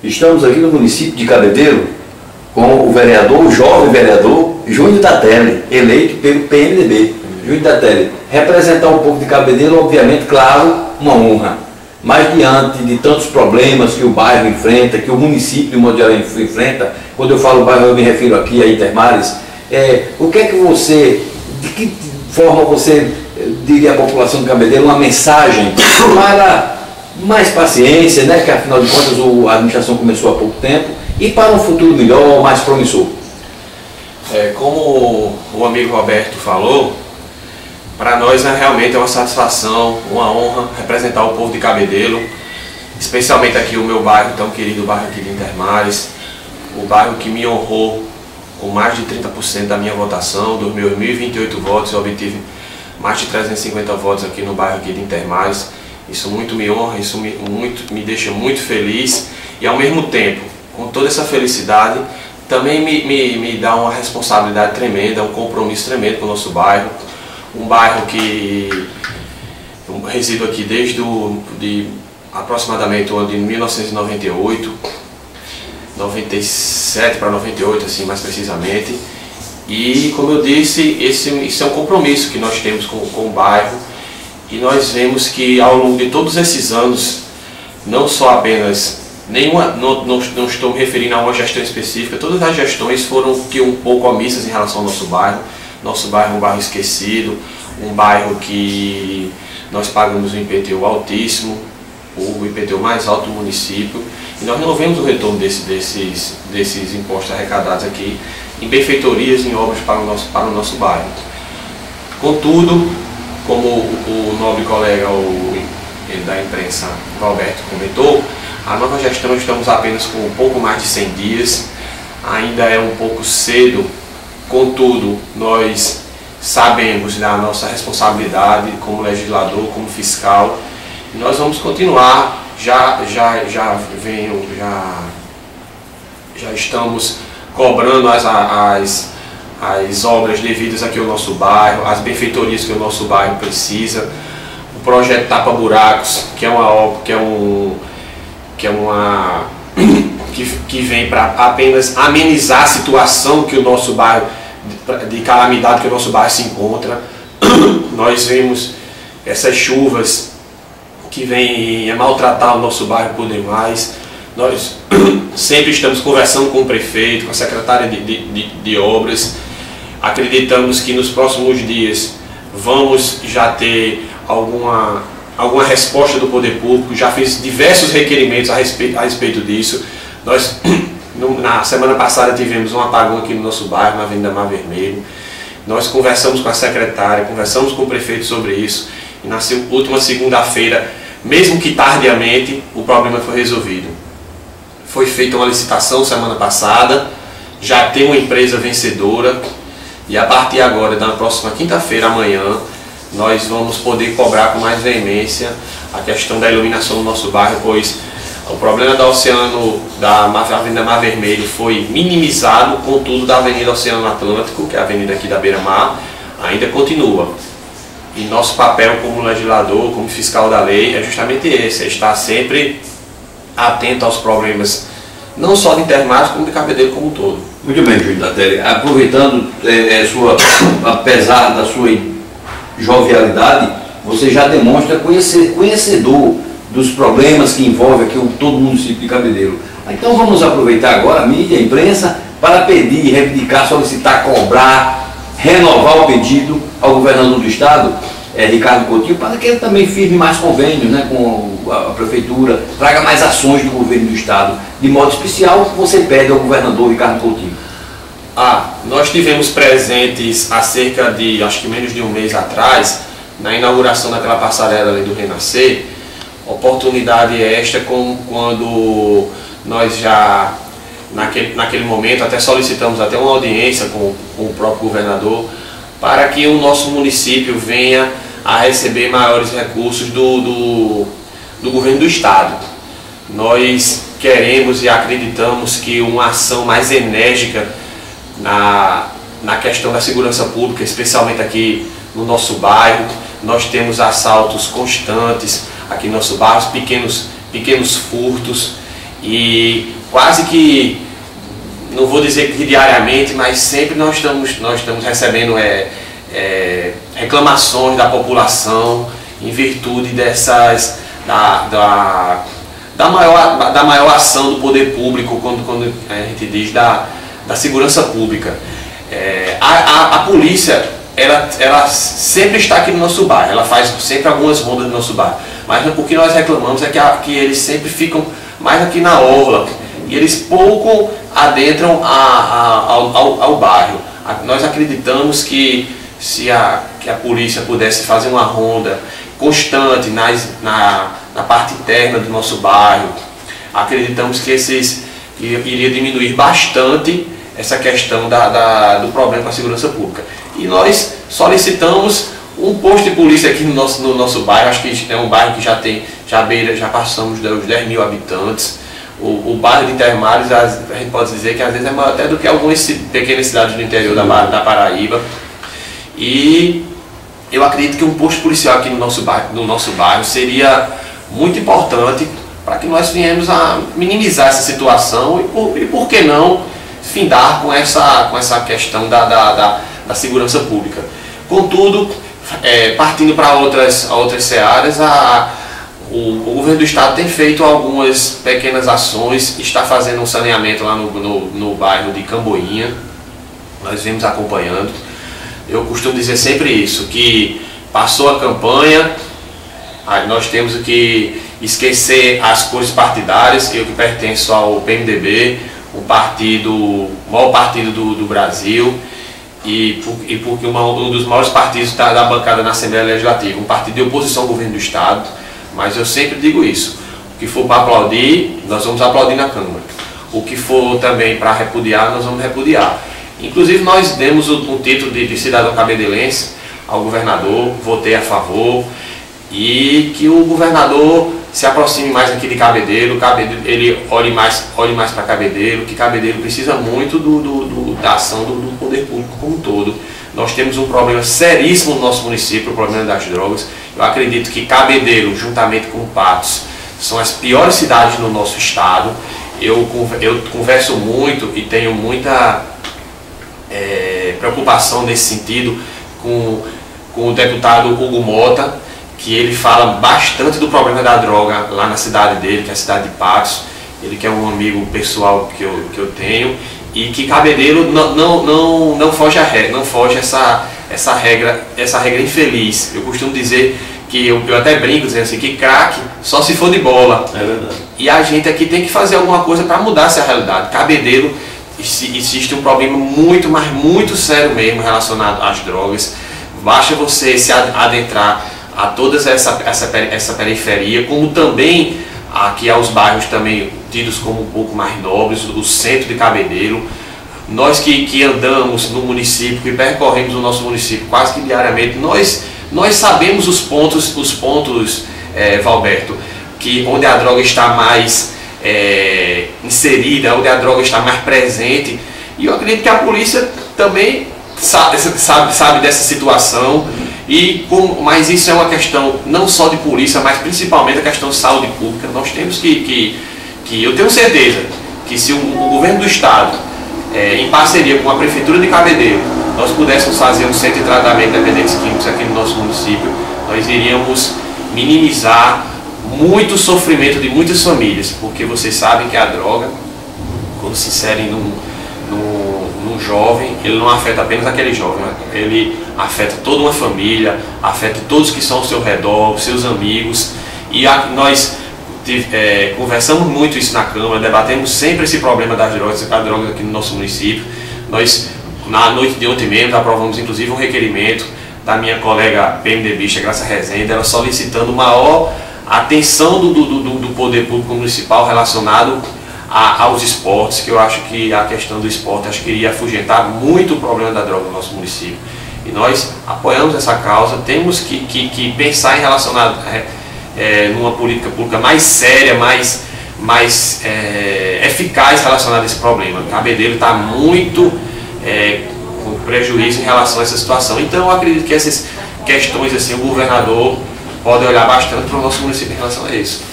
Estamos aqui no município de Cabedelo com o vereador, o jovem vereador Júnior Datelli, eleito pelo PMDB. Júnior Datelli, representar um pouco de Cabedelo, obviamente, claro, uma honra. Mas diante de tantos problemas que o bairro enfrenta, que o município de modo geral enfrenta, quando eu falo bairro eu me refiro aqui a Intermares, o que é que você, de que forma você diria à população de Cabedelo uma mensagem para mais paciência, né, que afinal de contas a administração começou há pouco tempo, e para um futuro melhor, mais promissor? Como o amigo Roberto falou, para nós realmente é uma satisfação, uma honra representar o povo de Cabedelo, especialmente aqui o meu bairro tão querido, o bairro aqui de Intermares, o bairro que me honrou com mais de 30% da minha votação. Dos meus 1.028 votos eu obtive mais de 350 votos aqui no bairro aqui de Intermares. Isso muito me honra, isso me deixa muito feliz, e ao mesmo tempo, com toda essa felicidade, também me dá uma responsabilidade tremenda, um compromisso tremendo com o nosso bairro. Um bairro que eu resido aqui desde aproximadamente o ano de 1998, 97 para 98, assim, mais precisamente. E, como eu disse, isso é um compromisso que nós temos com o bairro, e nós vemos que ao longo de todos esses anos, não só apenas, não estou me referindo a uma gestão específica, todas as gestões foram um pouco omissas em relação ao nosso bairro. Nosso bairro é um bairro esquecido, um bairro que nós pagamos um IPTU altíssimo, o IPTU mais alto do município, e nós não vemos o retorno desses impostos arrecadados aqui em benfeitorias, em obras para o nosso bairro. Contudo, como o nobre colega da imprensa, Roberto, comentou, a nova gestão estamos apenas com um pouco mais de 100 dias, ainda é um pouco cedo. Contudo, nós sabemos da nossa responsabilidade como legislador, como fiscal, e nós vamos continuar. Já estamos cobrando as obras devidas aqui ao nosso bairro, as benfeitorias que o nosso bairro precisa. O projeto Tapa Buracos, que é uma obra, que vem para apenas amenizar a situação que o nosso bairro, de calamidade que o nosso bairro se encontra. Nós vemos essas chuvas que vêm a maltratar o nosso bairro por demais. Nós sempre estamos conversando com o prefeito, com a secretária de obras. Acreditamos que nos próximos dias vamos já ter alguma resposta do poder público. Já fiz diversos requerimentos a respeito disso. Nós, na semana passada, tivemos um apagão aqui no nosso bairro, na Avenida Mar Vermelho. Nós conversamos com a secretária, conversamos com o prefeito sobre isso, e na última segunda-feira, mesmo que tardiamente, o problema foi resolvido. Foi feita uma licitação semana passada, já tem uma empresa vencedora, e a partir agora, da próxima quinta-feira, amanhã, nós vamos poder cobrar com mais veemência a questão da iluminação do nosso bairro, pois o problema da Avenida Mar Vermelho foi minimizado, contudo da Avenida Oceano Atlântico, que é a avenida aqui da Beira-Mar, ainda continua. E nosso papel como legislador, como fiscal da lei, é justamente esse, é estar sempre atento aos problemas, não só de Intermares, como de Cabedelo como um todo. Muito bem, Júnior Datelli. Aproveitando, apesar da sua jovialidade, você já demonstra conhecedor dos problemas que envolvem aqui todo o município de Cabedelo. Então vamos aproveitar agora a mídia, a imprensa, para pedir, reivindicar, solicitar, cobrar, renovar o pedido ao governador do estado, Ricardo Coutinho, para que ele também firme mais convênios, né, com a prefeitura, traga mais ações do governo do estado. De modo especial, você pede ao governador Ricardo Coutinho. Nós tivemos presentes há cerca de, acho que menos de um mês atrás, na inauguração daquela passarela ali do Renascer. Oportunidade esta quando nós já, naquele momento, até solicitamos até uma audiência com o próprio governador, para que o nosso município venha a receber maiores recursos do governo do estado. Nós queremos e acreditamos que uma ação mais enérgica na questão da segurança pública, especialmente aqui no nosso bairro. Nós temos assaltos constantes aqui no nosso bairro, pequenos furtos, e quase que, não vou dizer que diariamente, mas sempre nós estamos recebendo reclamações da população em virtude dessas da maior ação do poder público, quando a gente diz da segurança pública. A polícia, ela sempre está aqui no nosso bairro, ela faz sempre algumas rondas no nosso bairro, mas o que nós reclamamos é que eles sempre ficam mais aqui na orla e eles pouco adentram ao bairro. Nós acreditamos que se a polícia pudesse fazer uma ronda constante na parte interna do nosso bairro, acreditamos que iria diminuir bastante essa questão do problema com a segurança pública. E nós solicitamos um posto de polícia aqui no nosso bairro. Acho que é um bairro que já passamos dos 10 mil habitantes. O bairro de Intermares, a gente pode dizer que às vezes é maior até do que algumas pequenas cidades do interior da Paraíba. E eu acredito que um posto policial aqui no nosso bairro seria muito importante para que nós venhamos a minimizar essa situação e por que não findar com essa questão da segurança pública. Contudo, partindo para outras searas, o governo do estado tem feito algumas pequenas ações, está fazendo um saneamento lá no bairro de Camboinha, nós vemos acompanhando. Eu costumo dizer sempre isso, que passou a campanha, nós temos que esquecer as cores partidárias. Eu que pertenço ao PMDB, o maior partido do Brasil, e porque um dos maiores partidos da bancada na Assembleia Legislativa, um partido de oposição ao governo do estado. Mas eu sempre digo isso, o que for para aplaudir, nós vamos aplaudir na Câmara. O que for também para repudiar, nós vamos repudiar. Inclusive nós demos um título de cidadão cabedelense ao governador, votei a favor, e que o governador se aproxime mais aqui de Cabedelo, ele olhe mais para Cabedelo, que Cabedelo precisa muito da ação do poder público como um todo. Nós temos um problema seríssimo no nosso município, o problema das drogas. Eu acredito que Cabedelo, juntamente com Patos, são as piores cidades no nosso estado. Eu converso muito e tenho muita preocupação nesse sentido com o deputado Hugo Mota, que ele fala bastante do problema da droga lá na cidade dele, que é a cidade de Patos. Ele que é um amigo pessoal que eu tenho, e que Cabedelo não foge a regra, não foge essa regra infeliz. Eu costumo dizer que eu até brinco dizendo assim, que craque só se for de bola. É verdade. E a gente aqui tem que fazer alguma coisa para mudar essa realidade. Cabedelo existe um problema muito, mas muito sério mesmo relacionado às drogas. Basta você se adentrar a toda essa periferia, como também aqui aos bairros também tidos como um pouco mais nobres, o centro de Cabedelo. Nós que andamos no município, que percorremos o nosso município quase que diariamente, nós sabemos os pontos, Valberto, onde a droga está mais inserida, onde a droga está mais presente. E eu acredito que a polícia também sabe dessa situação. Mas isso é uma questão não só de polícia, mas principalmente a questão de saúde pública. Nós temos que eu tenho certeza que se o governo do estado, em parceria com a prefeitura de Cabedelo, nós pudéssemos fazer um centro de tratamento de dependentes químicos aqui no nosso município, nós iríamos minimizar muito sofrimento de muitas famílias, porque vocês sabem que a droga, quando se insere num jovem, ele não afeta apenas aquele jovem, ele afeta toda uma família, afeta todos que são ao seu redor, seus amigos. E nós conversamos muito isso na Câmara, debatemos sempre esse problema das drogas aqui no nosso município. Nós, na noite de ontem mesmo, aprovamos inclusive um requerimento da minha colega PMDBista, Graça Rezende, ela solicitando maior atenção do poder público municipal relacionado aos esportes, que eu acho que a questão do esporte acho que iria afugentar muito o problema da droga no nosso município. E nós apoiamos essa causa, temos que pensar em relacionado numa política pública mais séria, mais eficaz relacionada a esse problema. Cabedelo está muito com prejuízo em relação a essa situação. Então eu acredito que essas questões assim, o governador pode olhar bastante para o nosso município em relação a isso.